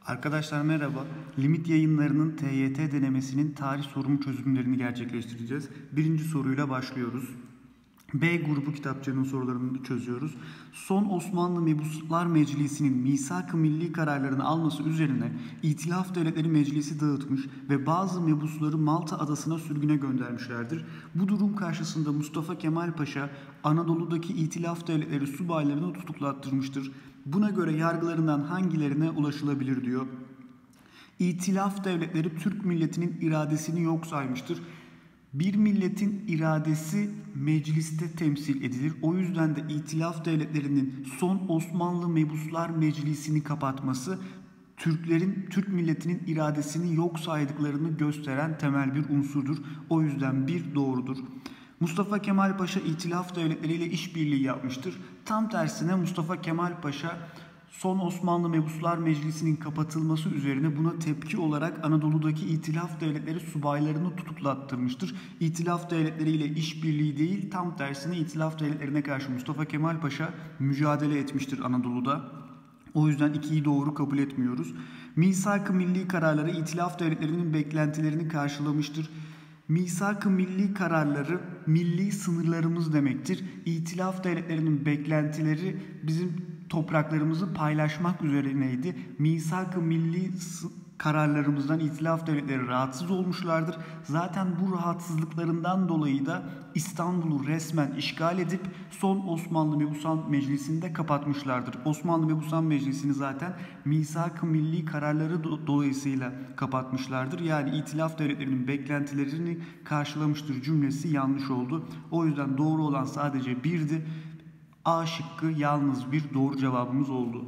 Arkadaşlar merhaba. Limit Yayınları'nın TYT denemesinin tarih sorumu çözümlerini gerçekleştireceğiz. Birinci soruyla başlıyoruz. B grubu kitapçığının sorularını çözüyoruz. Son Osmanlı Mebuslar Meclisi'nin misak-ı milli kararlarını alması üzerine İtilaf Devletleri Meclisi dağıtmış ve bazı mebusları Malta adasına sürgüne göndermişlerdir. Bu durum karşısında Mustafa Kemal Paşa Anadolu'daki İtilaf Devletleri subaylarını tutuklattırmıştır. Buna göre yargılarından hangilerine ulaşılabilir diyor. İtilaf devletleri Türk milletinin iradesini yok saymıştır. Bir milletin iradesi mecliste temsil edilir. O yüzden de İtilaf devletlerinin son Osmanlı Mebuslar Meclisi'ni kapatması Türk milletinin iradesini yok saydıklarını gösteren temel bir unsurdur. O yüzden bir doğrudur. Mustafa Kemal Paşa İtilaf devletleriyle işbirliği yapmıştır. Tam tersine Mustafa Kemal Paşa son Osmanlı Mebuslar Meclisi'nin kapatılması üzerine buna tepki olarak Anadolu'daki İtilaf devletleri subaylarını tutuklattırmıştır. İtilaf devletleriyle işbirliği değil, tam tersine İtilaf devletlerine karşı Mustafa Kemal Paşa mücadele etmiştir Anadolu'da. O yüzden ikiyi doğru kabul etmiyoruz. Misak-ı milli kararları İtilaf devletlerinin beklentilerini karşılamıştır. Misak-ı milli kararları milli sınırlarımız demektir. İtilaf devletlerinin beklentileri bizim topraklarımızı paylaşmak üzerineydi. Misak-ı milli kararlarımızdan İtilaf devletleri rahatsız olmuşlardır. Zaten bu rahatsızlıklarından dolayı da İstanbul'u resmen işgal edip son Osmanlı Mebusan Meclisi'nde kapatmışlardır. Osmanlı Mebusan Meclisi'ni zaten Misak-ı Milli kararları dolayısıyla kapatmışlardır. Yani İtilaf devletlerinin beklentilerini karşılamıştır cümlesi yanlış oldu. O yüzden doğru olan sadece birdi. A şıkkı yalnız bir doğru cevabımız oldu.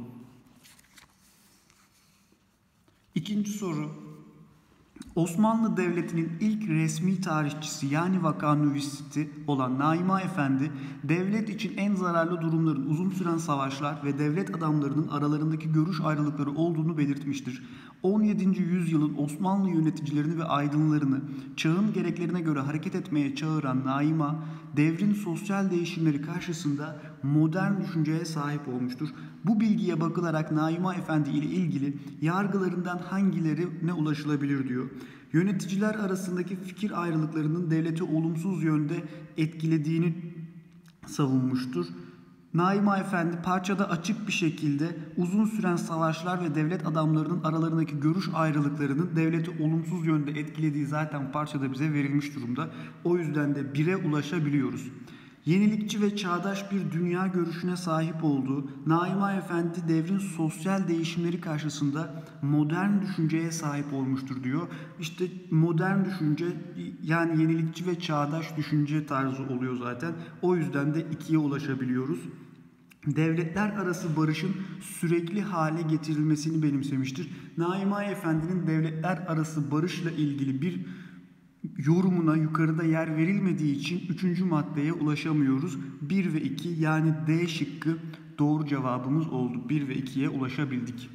İkinci soru. Osmanlı Devleti'nin ilk resmi tarihçisi yani vakanüvisisti olan Naima Efendi, devlet için en zararlı durumların uzun süren savaşlar ve devlet adamlarının aralarındaki görüş ayrılıkları olduğunu belirtmiştir. 17. yüzyılın Osmanlı yöneticilerini ve aydınlarını çağın gereklerine göre hareket etmeye çağıran Naima, devrin sosyal değişimleri karşısında modern düşünceye sahip olmuştur. Bu bilgiye bakılarak Naima Efendi ile ilgili yargılarından hangilerine ulaşılabilir diyor. Yöneticiler arasındaki fikir ayrılıklarının devleti olumsuz yönde etkilediğini savunmuştur. Naima Efendi parçada açık bir şekilde uzun süren savaşlar ve devlet adamlarının aralarındaki görüş ayrılıklarının devleti olumsuz yönde etkilediği zaten parçada bize verilmiş durumda. O yüzden de 1'e ulaşabiliyoruz. Yenilikçi ve çağdaş bir dünya görüşüne sahip olduğu Naima Efendi devrin sosyal değişimleri karşısında modern düşünceye sahip olmuştur diyor. İşte modern düşünce yani yenilikçi ve çağdaş düşünce tarzı oluyor zaten. O yüzden de 2'ye ulaşabiliyoruz. Devletler arası barışın sürekli hale getirilmesini benimsemiştir. Naima Efendi'nin devletler arası barışla ilgili bir yorumuna yukarıda yer verilmediği için 3. maddeye ulaşamıyoruz. 1 ve 2 yani D şıkkı doğru cevabımız oldu. 1 ve 2'ye ulaşabildik.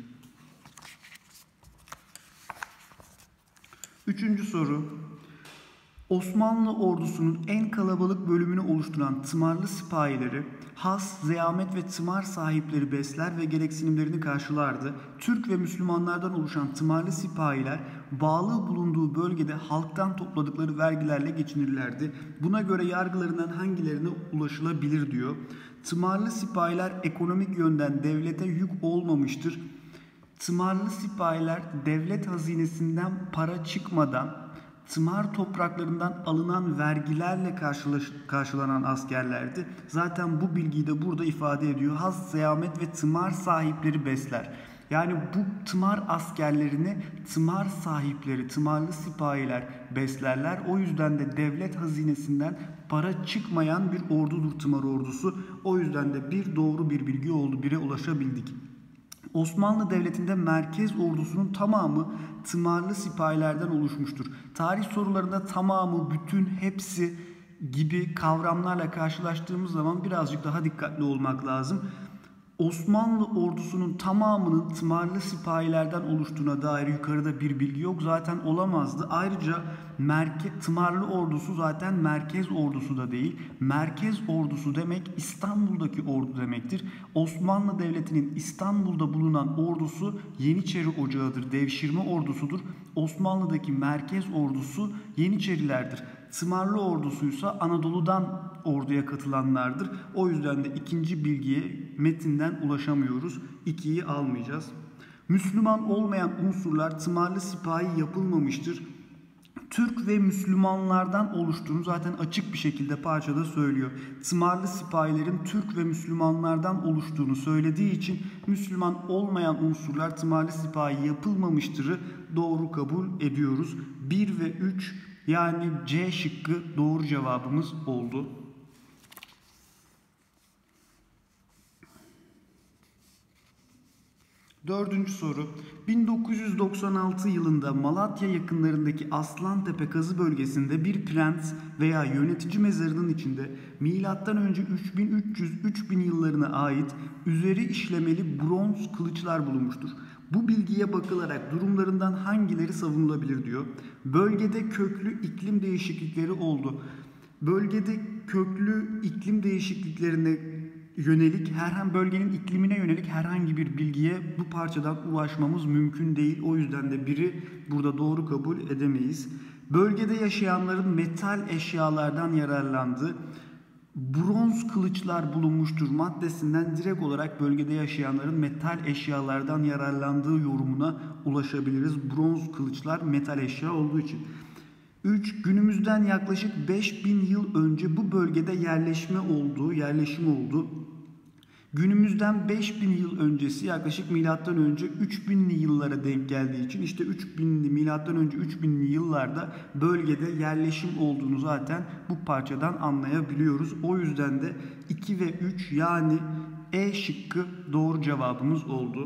Üçüncü soru. Osmanlı ordusunun en kalabalık bölümünü oluşturan tımarlı sipahileri, has, zeyamet ve tımar sahipleri besler ve gereksinimlerini karşılardı. Türk ve Müslümanlardan oluşan tımarlı sipahiler bağlı bulunduğu bölgede halktan topladıkları vergilerle geçinirlerdi. Buna göre yargılarından hangilerine ulaşılabilir diyor. Tımarlı sipahiler ekonomik yönden devlete yük olmamıştır. Tımarlı sipahiler devlet hazinesinden para çıkmadan tımar topraklarından alınan vergilerle karşılanan askerlerdi. Zaten bu bilgiyi de burada ifade ediyor. Has, zeyamet ve tımar sahipleri besler. Yani bu tımar askerlerini tımar sahipleri, tımarlı sipahiler beslerler. O yüzden de devlet hazinesinden para çıkmayan bir ordudur tımar ordusu. O yüzden de bir doğru bir bilgi oldu. 1'e ulaşabildik. Osmanlı Devleti'nde merkez ordusunun tamamı tımarlı sipahilerden oluşmuştur. Tarih sorularında tamamı, bütün, hepsi gibi kavramlarla karşılaştığımız zaman birazcık daha dikkatli olmak lazım. Osmanlı ordusunun tamamının tımarlı sipahilerden oluştuğuna dair yukarıda bir bilgi yok. Zaten olamazdı. Ayrıca tımarlı ordusu zaten merkez ordusu da değil. Merkez ordusu demek İstanbul'daki ordu demektir. Osmanlı Devleti'nin İstanbul'da bulunan ordusu Yeniçeri Ocağı'dır. Devşirme ordusudur. Osmanlı'daki merkez ordusu Yeniçerilerdir. Tımarlı ordusuysa Anadolu'dan orduya katılanlardır. O yüzden de ikinci bilgiye metinden ulaşamıyoruz. 2'yi almayacağız. Müslüman olmayan unsurlar tımarlı sipahi yapılmamıştır. Türk ve Müslümanlardan oluştuğunu zaten açık bir şekilde parçada söylüyor. Tımarlı sipahilerin Türk ve Müslümanlardan oluştuğunu söylediği için Müslüman olmayan unsurlar tımarlı sipahi yapılmamıştırı doğru kabul ediyoruz. 1 ve 3 yani C şıkkı doğru cevabımız oldu. Dördüncü soru. 1996 yılında Malatya yakınlarındaki Aslantepe kazı bölgesinde bir prens veya yönetici mezarının içinde M.Ö. 3300-3000 yıllarına ait üzeri işlemeli bronz kılıçlar bulunmuştur. Bu bilgiye bakılarak durumlarından hangileri savunulabilir diyor. Bölgede köklü iklim değişiklikleri oldu. Bölgede köklü iklim değişikliklerine yönelik bölgenin iklimine yönelik herhangi bir bilgiye bu parçadan ulaşmamız mümkün değil. O yüzden de biri burada doğru kabul edemeyiz. Bölgede yaşayanların metal eşyalardan yararlandığı bronz kılıçlar bulunmuştur maddesinden direkt olarak bölgede yaşayanların metal eşyalardan yararlandığı yorumuna ulaşabiliriz. Bronz kılıçlar metal eşya olduğu için. 3. Günümüzden yaklaşık 5000 yıl önce bu bölgede yerleşim oldu. Günümüzden 5000 yıl öncesi yaklaşık milattan önce 3000'li yıllara denk geldiği için işte milattan önce 3000'li yıllarda bölgede yerleşim olduğunu zaten bu parçadan anlayabiliyoruz. O yüzden de 2 ve 3 yani E şıkkı doğru cevabımız oldu.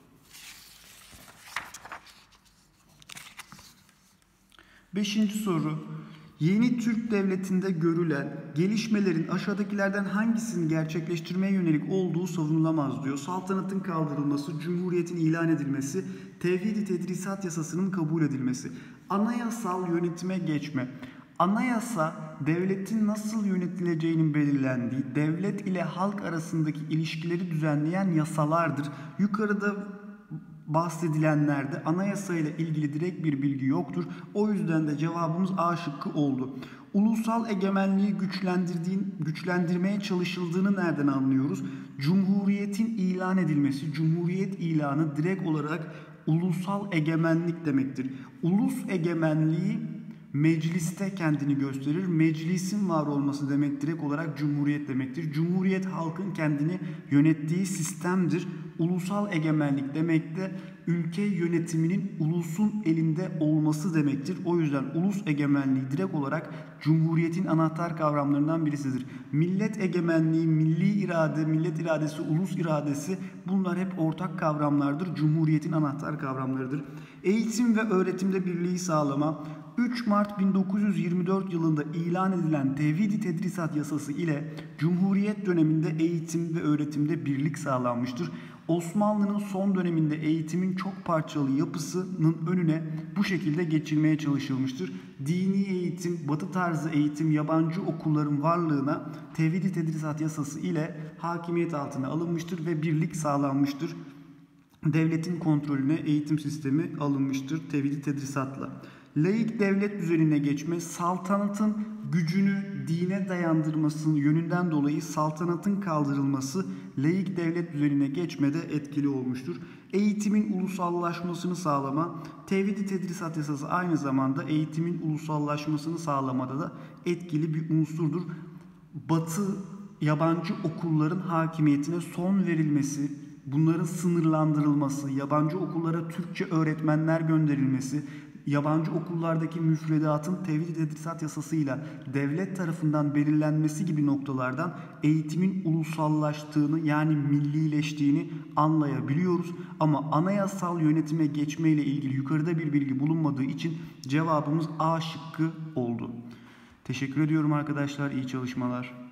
Beşinci soru. Yeni Türk Devleti'nde görülen gelişmelerin aşağıdakilerden hangisini gerçekleştirmeye yönelik olduğu savunulamaz diyor. Saltanatın kaldırılması, cumhuriyetin ilan edilmesi, tevhid-i tedrisat yasasının kabul edilmesi. Anayasal yönetime geçme. Anayasa, devletin nasıl yönetileceğinin belirlendiği, devlet ile halk arasındaki ilişkileri düzenleyen yasalardır. Yukarıda bahsedilenlerde anayasa ile ilgili direkt bir bilgi yoktur. O yüzden de cevabımız A şıkkı oldu. Ulusal egemenliği güçlendirmeye çalışıldığını nereden anlıyoruz? Cumhuriyetin ilan edilmesi, cumhuriyet ilanı direkt olarak ulusal egemenlik demektir. Ulus egemenliği mecliste kendini gösterir. Meclisin var olması demek direkt olarak cumhuriyet demektir. Cumhuriyet halkın kendini yönettiği sistemdir. Ulusal egemenlik demek de ülke yönetiminin ulusun elinde olması demektir. O yüzden ulus egemenliği direkt olarak cumhuriyetin anahtar kavramlarından birisidir. Millet egemenliği, milli irade, millet iradesi, ulus iradesi bunlar hep ortak kavramlardır. Cumhuriyetin anahtar kavramlarıdır. Eğitim ve öğretimde birliği sağlama. 3 Mart 1924 yılında ilan edilen Tevhid-i Tedrisat Yasası ile Cumhuriyet döneminde eğitim ve öğretimde birlik sağlanmıştır. Osmanlı'nın son döneminde eğitimin çok parçalı yapısının önüne bu şekilde geçilmeye çalışılmıştır. Dini eğitim, batı tarzı eğitim, yabancı okulların varlığına Tevhid-i Tedrisat Yasası ile hakimiyet altına alınmıştır ve birlik sağlanmıştır. Devletin kontrolüne eğitim sistemi alınmıştır Tevhid-i Tedrisat'la. Laik devlet düzenine geçme, saltanatın gücünü dine dayandırmasının yönünden dolayı saltanatın kaldırılması laik devlet düzenine geçmede etkili olmuştur. Eğitimin ulusallaşmasını sağlama, Tevhid-i Tedrisat Yasası aynı zamanda eğitimin ulusallaşmasını sağlamada da etkili bir unsurdur. Batı yabancı okulların hakimiyetine son verilmesi, bunların sınırlandırılması, yabancı okullara Türkçe öğretmenler gönderilmesi, yabancı okullardaki müfredatın Tevhid-i Tedrisat Yasası'yla devlet tarafından belirlenmesi gibi noktalardan eğitimin ulusallaştığını yani millileştiğini anlayabiliyoruz. Ama anayasal yönetime geçmeyle ilgili yukarıda bir bilgi bulunmadığı için cevabımız A şıkkı oldu. Teşekkür ediyorum arkadaşlar. İyi çalışmalar.